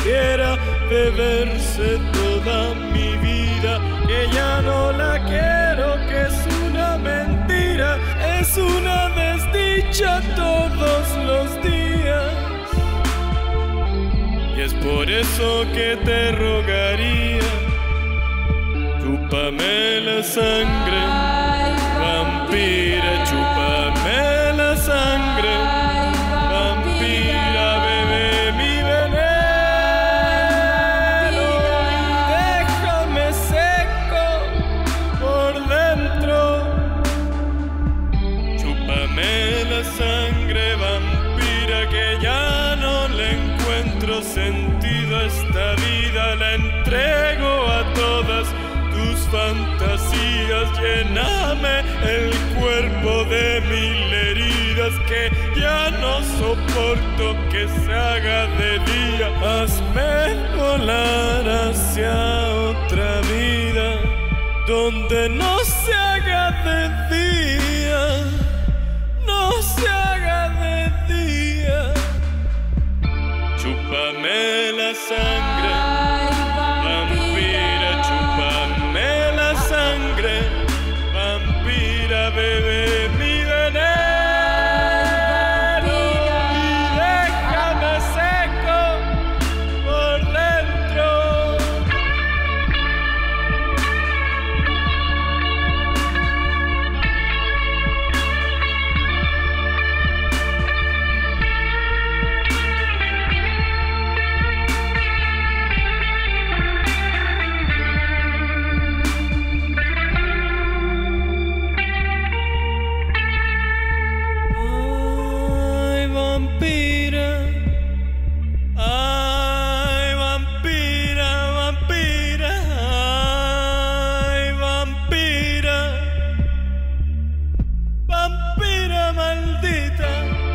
quisiera beberse toda mi vida, que ya no la quiero, que es una mentira, es una desdicha todos los días. Y es por eso que te rogaría, chúpame la sangre, vampira, chúpame la sangre, vampira, bebe mi veneno y déjame seco por dentro. Chúpame la sangre, vampira, que ya no le encuentro sentido a esta vida, la entrego a todas tus fantasías, lléname el cuerpo de mil heridas, que ya no soporto que se haga de día. Hazme volar hacia otra vida, donde no se haga de día, no se haga de día. Chúpame la sangre, vampira, chúpame la sangre, vampira, bebe mi veneno y déjame seco por dentro. Ay, vampira, vampira, ay, vampira, vampira maldita.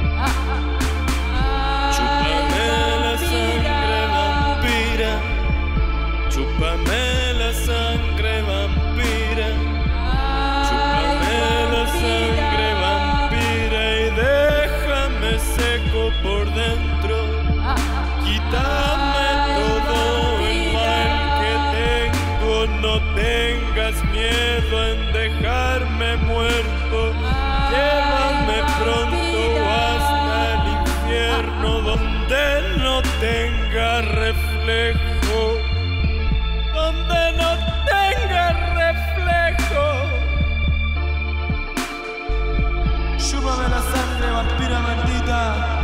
Chúpame la sangre, vampira, chúpame la sangre, vampira, chúpame la sangre, vampira y déjame seco por dentro. Quítame todo el mal que tengo, no tengas miedo en dejarme muerto. Llévame pronto hasta el infierno, donde no tenga reflejo, donde no tenga reflejo. Chúpame la sangre, vampira maldita.